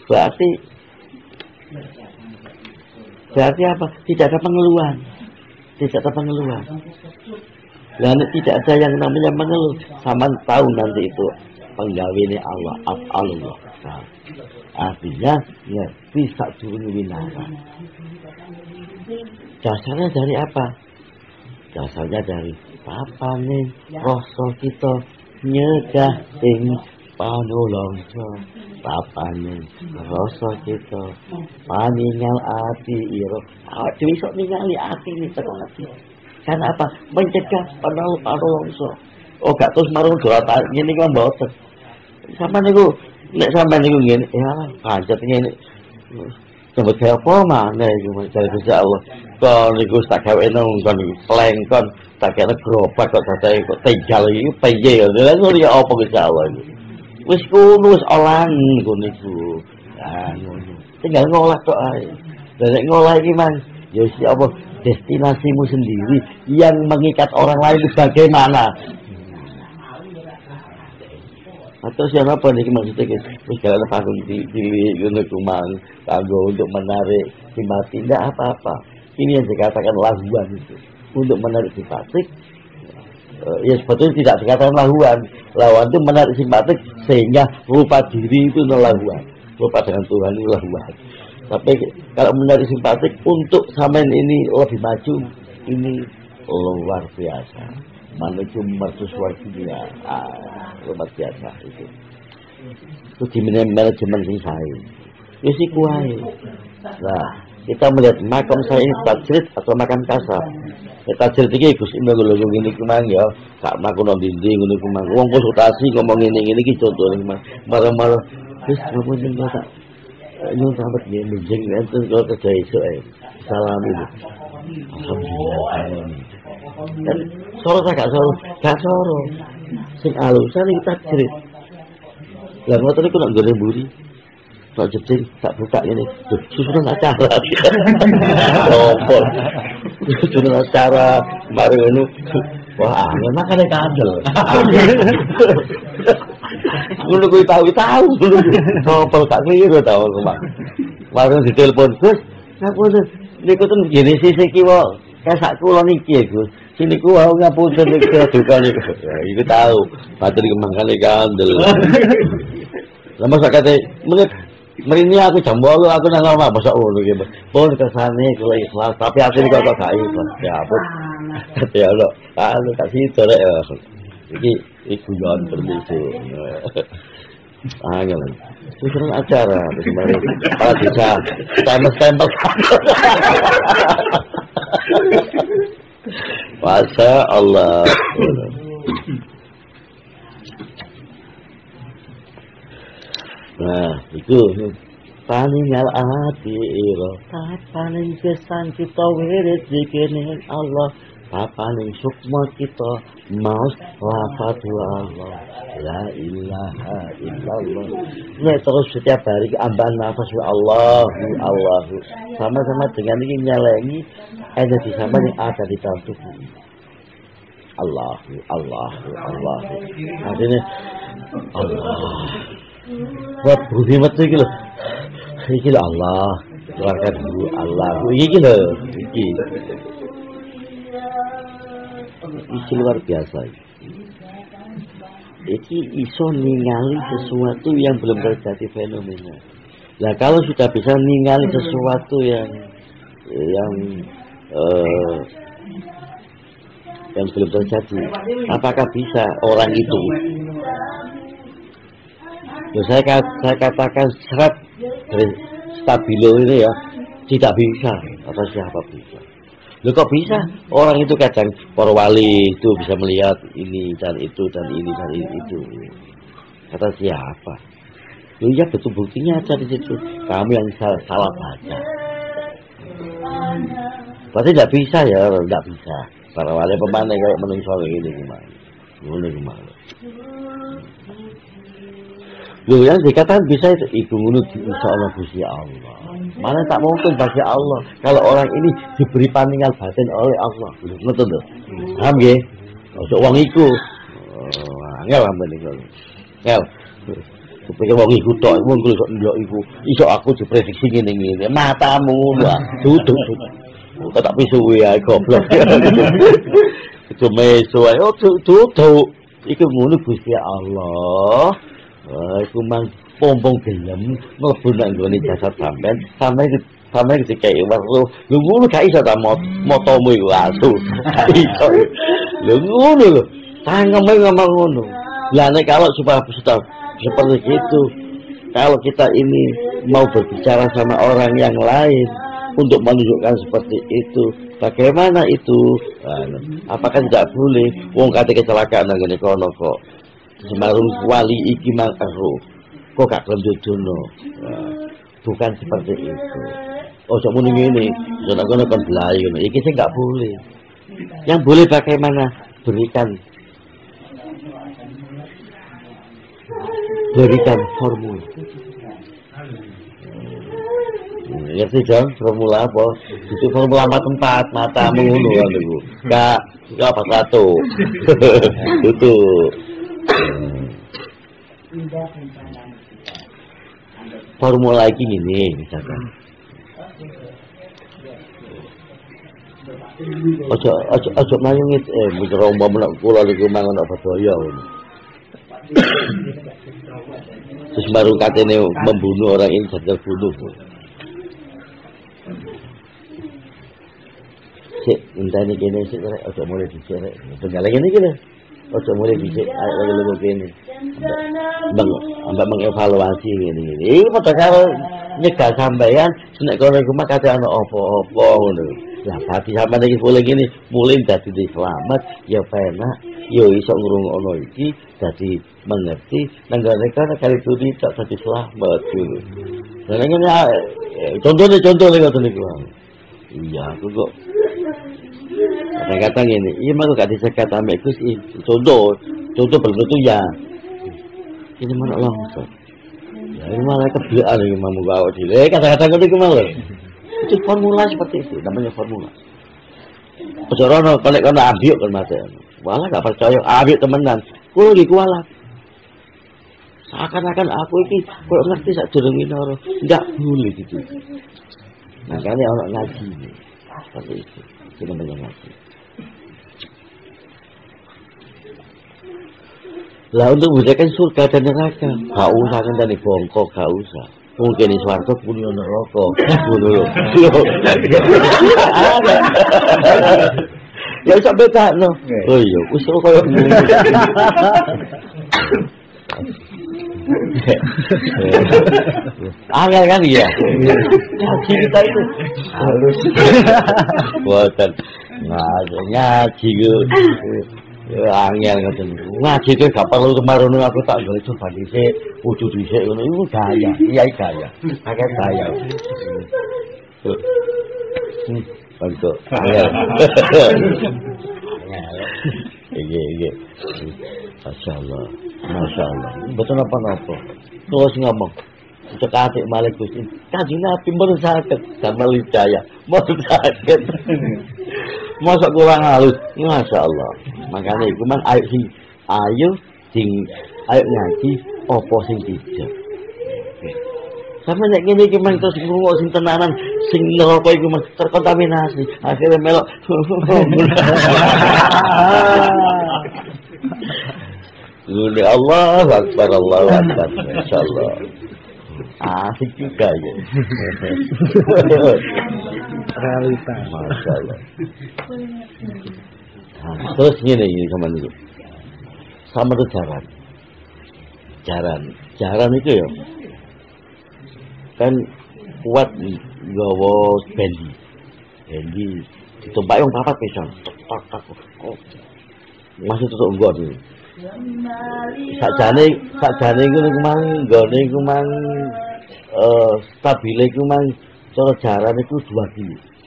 Berarti apa? Tidak ada pengeluhan. Tidak ada pengeluhan. Dan tidak ada yang namanya mengeluh. Sama tahu nanti itu penggawene Allah, Allah. Nah, artinya ya bisa turun winara. Dasarnya dari apa? Dasarnya dari papane rasa kita nyegah ing panulangsa papane rasa kita paningal ati ira dhewe iso ningali ati iki teko ati. Karena apa? Mencegah panulangsa. Oh gak terus marung doa ngene iki mboten. Sampeyan niku nek sampeyan niku ngene ya pancet ngene. Sebut kaya apa maneh iku dari Gusti Allah. Kon niku tak gawe nang kon plengkon tak kene gerobak kok dadi kok tinggal iki piye ya. Lha ngono ya apa Gusti Allah iki. Wis kuno wis olah ngono iku. Nah ngono. Tinggal ngolah tok ae. Nek ngolah iki mang ya apa destinasimu sendiri yang mengikat orang lain itu bagaimana? Atau siapa nih maksudnya wis kalau panggung di ngono kumang kanggo untuk menarik simpati tidak apa-apa. Ini yang dikatakan lahuan itu. Untuk menarik simpatik ya sebetulnya tidak dikatakan lahuan. Lahuan itu menarik simpatik sehingga lupa diri itu lahuan. Lupa dengan Tuhan itu lahuan. Tapi kalau menarik simpatik untuk sampean ini lebih maju, ini luar biasa. Menuju mercusuar dunia, luar biasa itu. Itu di manajemen sing sae. Wis iku wae. Nah, kita melihat makam saya ini tajrid atau makam kasar. Ya tajrid iki Gus Imam lho ngene iki mang ya, gak makun nang dinding ngono iku mang. Wong konsultasi ngomong ngene iki contone mang. Marah-marah wis ngomong ning tak. Nyun sampe ngene jeng enten kok kerja iso ae. Salam itu. Alhamdulillah. Dan soro gak soro. Sing alusan iki tajrid. Lah ngoten iku nek nggone mburi. Tak jeding, tak buka ini. Susunan acara. Opo. Susunan acara mari ngono. Wah, memang kan kandel. Ngono kuwi tahu. Opo tak keliru tahu kemang. Mari ditelepon, Gus. Ngapunten. Niku ten ngene sisi kiwa. Kayak kula niki, Gus. Sini ku wau ngapunten iki duka niku. Ya iku tahu. Matur kemangane kandel. Lah masa kate menit mrene aku jam 8 aku nang omah masa ngono iki. Pun kesane kula ikhlas, tapi asline kok gak ikhlas. Ya ampun. Ya Allah, aku tak sida rek. Iki guyon permiso. Angel. Susunan acara kemarin. Para bisa stempel. Masya Allah. Nah, itu paningal ati ira, paning kesan kita wirid zikirning Allah, paning sukma kita maos lafaz Allah, la ilaha illallah. Nek terus setiap hari amban nafas Allahu, sama-sama dengan ini nyalengi energi sama yang ada di dalam tubuh. Allahu. Artinya Allah. Buat budi mati iki lho. Iki lho Allah, keluarkan dulu Allah. Iki lho, iki luar biasa. Iki iso ningali sesuatu yang belum terjadi fenomena. Nah, kalau sudah bisa ningali sesuatu yang yang belum terjadi. Apakah bisa orang itu? Saya katakan seret dari stabilo ini ya tidak bisa. Atau siapa bisa? Loh kok bisa? Orang itu kadang para wali itu bisa melihat ini dan itu dan ini dan itu. Kata siapa? Loh ya betul buktinya ada di situ. Kamu yang salah baca. Berarti tidak bisa ya, tidak bisa. Para wali pemana kayak menungso ini gimana? Gimana? Loh yang dikatakan bisa itu menurut insyaallah Gusti Allah. Mana tak mungkin bagi Allah kalau orang ini diberi pandangan batin oleh Allah. Betul tuh. Paham nggih? Ojo wong iku. Angel amben iku. Angel. Supaya wong iku tok wong kok ndelok iku iso aku diprediksi ngene-ngene. Matamu ngono. Duduk. Kok tak pisuwe ae goblok. Itu meso ae duduk. Iku ngono Gusti Allah. Iku mang pompong gelem mlebu nang nggone jasad sampean dikai weruh. Lho ngono gak iso ta motomu iku asu. Iso. Lho ngono lho. Tangeme ngomong ngono. Lah nek kalau sudah seperti itu, kalau kita ini mau berbicara sama orang yang lain untuk menunjukkan seperti itu, bagaimana itu? Apakah tidak boleh? Wong kate kecelakaan nang ngene kono kok. Semarung wali iki mang ero. Kok gak gelem jodono. Bukan seperti itu. Ojo muni ngene, nek kono kon blai ngono. Iki sing gak boleh. Yang boleh bagaimana? Berikan formula. Ngerti dong formula apa? Itu formula tempat matamu ngono kan niku. Gak apa satu. Itu. Formula iki ngene misalkan. Ojo mayungit mikir umpama kula niku mangan apa daya ngono. Terus baru katanya membunuh orang ini jadi terbunuh. Cek, entah ini gini sih, ojo mulai dicek. Tengah lagi gini, ojo mulai dicek. Ayo lagi gini. Mbak mengevaluasi gini. Ini pada kalau nyegah sampeyan, senek kono rumah kata anak opo-opo ngono. Lah pati sampean iki boleh gini, mulai dadi selamat ya penak. Yo iso ngrungokno iki dadi mengerti nenggane kana kali budi tak dadi selamat gitu. Lah ngene contohnya ngoten niku. Iya, aku kok kata ngene, iya mah gak disekat ambek Gus contoh belum tentu ya. Ini mana langsung. Ya ini malah kebiasaan iki mamu bawa dile kata-kata ngono iku malah. Itu formula seperti itu, namanya formula. Ojo rono kolek kono ambiuk kan mate. Walah gak percaya, ambil temenan. Kulo iki kualat. Seakan-akan aku iki kok ngerti sak durunge noro. Enggak boleh gitu. Makanya orang ngaji. Seperti itu. Kita banyak ngaji. Lah untuk membedakan surga dan neraka, gak usah kan dari bongkok, gak usah. Mungkin di swarga pun ono neraka. Ngono lho. Ya iso bedakno. Oh iya, wis koyo ngono. Angel kan ya. Ngaji kita itu harus buatan ngaji angel ngoten. Ngaji itu gak perlu kemarin aku tak ngene coba dhisik, wujud dhisik ngono iku gaya. Iya gaya. Akeh gaya. Untuk angel. Iya. Masyaallah. Betul apa-apa. Terus ngomong. Cekatik malik Gusti. Kanjeng Nabi mboten saged damel hidayah. Mboten saged. Mosok kurang halus. Masyaallah. Makanya iku man ayo ngaji apa sing tidak. Sama nek ngene iki men terus ngrungok sing tenanan sing neraka iku men terkontaminasi. Akhirnya melok. Guli Allah Akbar Masyaallah. Asik juga ya. Realita. Masyaallah. Nah, terus ngene iki sampean iki. Sama tuh jaran itu ya kan kuat nggawa bendi ditumpaki wong papat pisan tak masih tutuk nggon iki sakjane iku mang nggone iku mang stabile iku mang cara jaran iku 2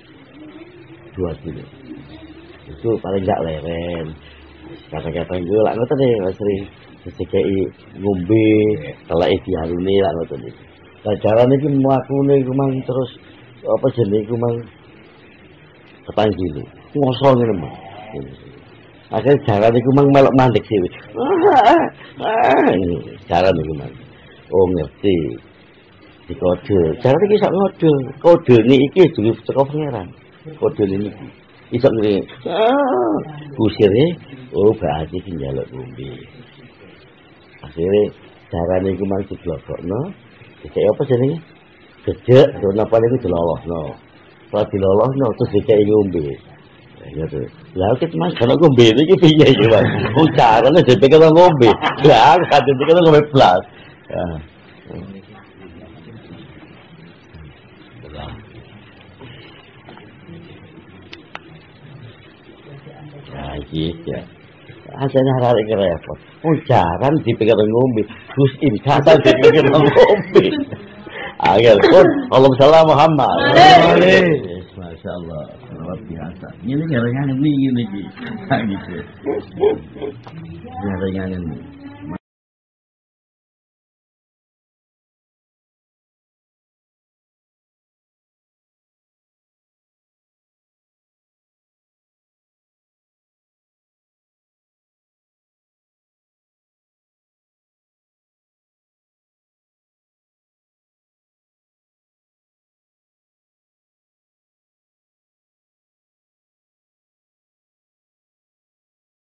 kilo itu paling gak leren kata-kata gue lah ngoten nih Mas Ri dicekai ngombe teleke dialune lah ngoten iki. Lah carane iki mlakune iku mang terus apa jenenge iku mang 4 kilo. Ngoso ngene mang. Akhire carane iku mang melok mandek dhewe. Carane iku mang. Oh ngerti. Dikode. Carane iki sak ngode. Kodene iki dulu teko pangeran. Kodene iki. Iso ngene. Kusire oh berarti njaluk ngombe. Akhire carane iku mang diblokokno. Dikek apa jenenge? Gedhek to napa niku dilolosno. Setelah dilolosno terus dikek ngombe. Ya to. Lah kok Mas kalau ngombe iki piye iki, Mas? Wong carane dipikir ngombe. Lah kadang dipikir ngombe blas. Ya. Ya. Asane arek repot. Jaran dipikir ngombe, Gus kata dipikir ngombe. Agak pun Allahumma shalli Muhammad. Masyaallah, luar biasa. Ini gara-gara ini iki. Gitu. Gara-gara ini.